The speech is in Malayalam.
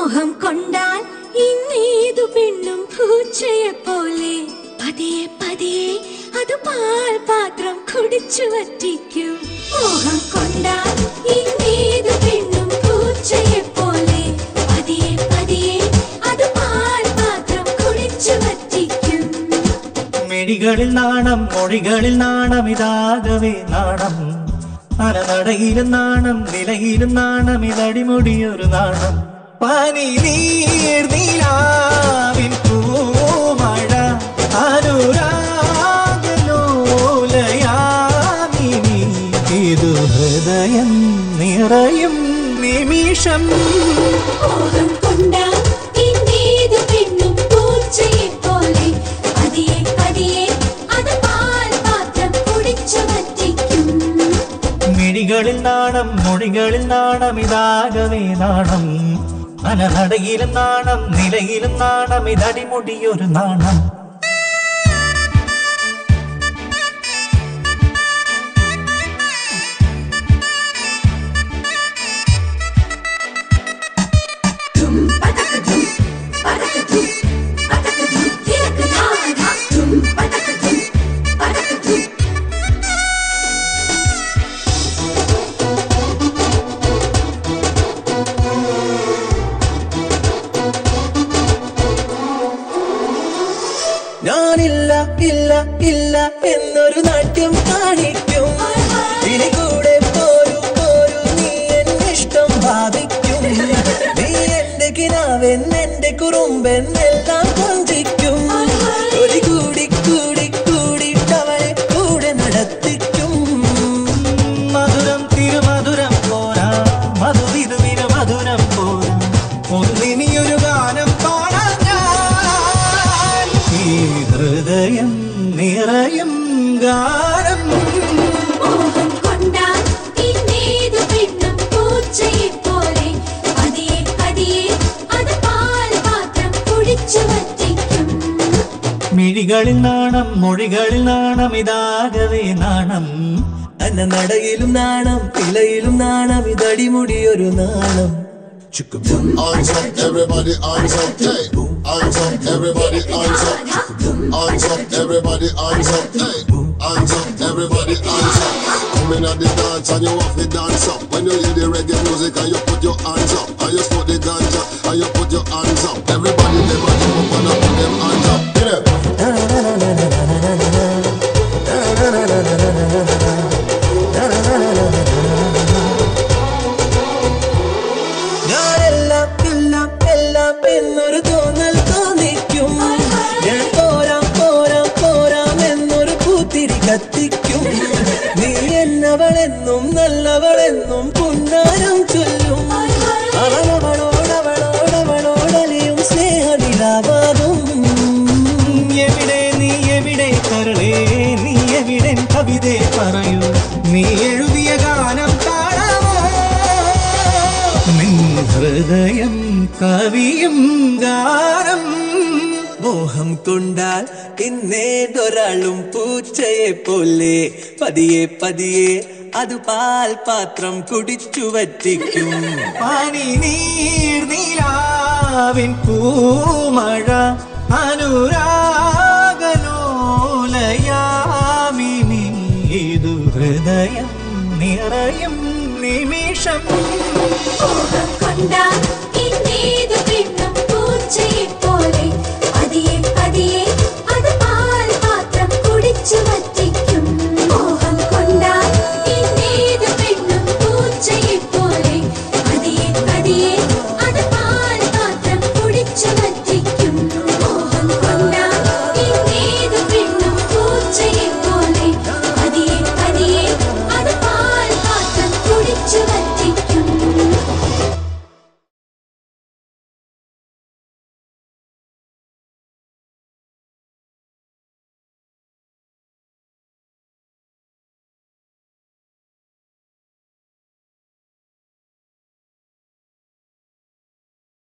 മോഹം കൊണ്ടാൽ ഇന്നേതു പെണ്ണും പൂച്ചയെ പോലെ പതിയെ പതിയെ അത് പാൽ പാത്രം കുടിച്ചു വറ്റിക്കും. മോഹം കൊണ്ടാൽ ഇന്നേതു പെണ്ണും പൂച്ചയെ പോലെ പതിയെ പതിയെ അത് പാൽ പാത്രം കുടിച്ചു വറ്റിക്കും. മിഴികളിൽ നാണം മൊഴികളിൽ നാണം ഇതാകവേ നാണം. അരനടയിലും നാണം നിലയിലും നാണം ഇതടിമുടിയൊരു നാണം. പനി നീർ നീലാവിൻ പൂമഴ അനുരാഗലോലയാമിനി ഇതു ഹൃദയം നിറയും നിമിഷം. മോഹം കൊണ്ടാൽ ഇന്നേതു പെണ്ണും പൂച്ചയെ പോലെ പതിയെ പതിയെ അത് പാൽ പാത്രം കുടിച്ചു വറ്റിക്കും. മിഴികളിൽ നാണം മൊഴികളിൽ നാണം ഇതാകവേ നാണം. അനനടയിലും നാണം നിലയിലും നാണം ഇതടിമുടിയൊരു നാണം. ഞാനില്ല ഇല്ല ഇല്ല എന്നൊരു നാട്യം കാണിക്കും. ഇനി കൂടെ പോരൂ പോരൂ നീ എന്നിഷ്ടം ഭാവിക്കും. നീ എന്റെ കിനാവൻ എന്റെ കുറുമ്പൻ എല്ലാം കൊഞ്ചിക്കും. ഒരു കൂടി കൂടി കൂടിയിട്ടവളെ കൂടെ നടത്തിക്കും. മധുരം തിരുമധുരം പോരാ മധുവിധുവിന് മധുരം പോരാ ഒന്നിനിയൊരു ഗാനം പാടാൻ ഹൃദയം നിറയും ഗാനം. മോഹം കൊണ്ടാൽ ഇന്നേതു പെണ്ണും പൂച്ചയെ പോലെ പതിയെ പതിയെ അത് പാൽ പാത്രം കുടിച്ചു വറ്റിക്കും. മിഴികളിൽ നാണം മൊഴികളിൽ നാണം ഇതാകവേ നാണം. അന്നനടയിലും നാണം ഇലയിലും നാണം ഇതടിമുടിയൊരു നാണം. Hands up, everybody, hands up, hey. Hands up, everybody, hands up. Hands up, everybody, hands up, hey. Hands up, everybody, hands up. Come in at the dance and you have to dance up. When you hear the reggae music and you put your hands up, and you smoke the ganja and you put your hands up. Everybody never give up and put them hands up. Get it. എന്നൊരു തോന്നൽ തോന്നിക്കും. ഞാൻ പോരാം പോരാം പോരാം എന്നൊരു പൂത്തിരി കത്തിക്കും. നീ എന്നവളെന്നും നല്ലവളെന്നും പുന്നാരം ചൊല്ലും. അവളവളോടവളോടവളോടലിയും സ്നേഹനിലാവാകും. എവിടെ നീ എവിടെ കരളേ നീ എവിടെ കവിതേ പറയൂ. നീ എഴുതിയ ഗാനം കാണാമോ നിൻ ഹൃദയം കവിയും ഗാനം. മോഹം കൊണ്ടാൽ ഇന്നേതൊരാളും പൂച്ചയെ പോലെ പതിയെ പതിയെ അത് പാൽ പാത്രം കുടിച്ചു വറ്റിക്കും. പനി നീർ നീലാവിൻ പൂമഴ അനുരാഗലോലയാമിനി ഇതു ഹൃദയം നിറയും നിമിഷം. മോഹം കൊണ്ടാൽ ഇന്നേതു പെണ്ണും പൂച്ചയെ